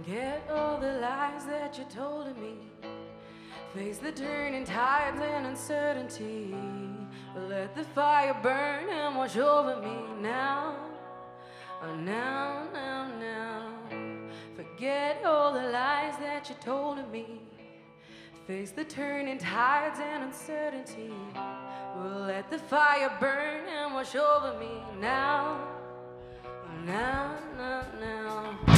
Forget all the lies that you told me. Face the turning tides and uncertainty. Let the fire burn and wash over me now. Oh, now, now, now. Forget all the lies that you told me. Face the turning tides and uncertainty. Well, let the fire burn and wash over me now. Oh, now, now, now.